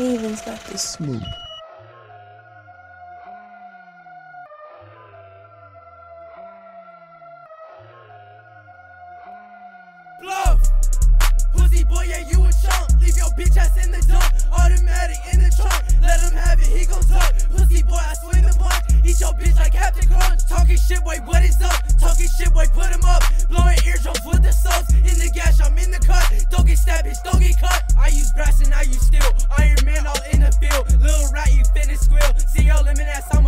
Steven's got this smooth. Bluff! Pussy boy, yeah, you a chump. Leave your bitch ass in the dump. Automatic in the trunk. Let him have it, he gon' duck. Pussy boy, I swing the punch. Eat your bitch like Captain Crunch. Talking shit, boy, what is up? Talking shit, boy, put him up. Blowing eardrums with the subs. In the gash, I'm in the cut. Don't get stabbed, bitch, don't get cut. I use brass and I use steel. Iron Man all in the field. Little rat, you finna squeal. See your lemon ass, I'm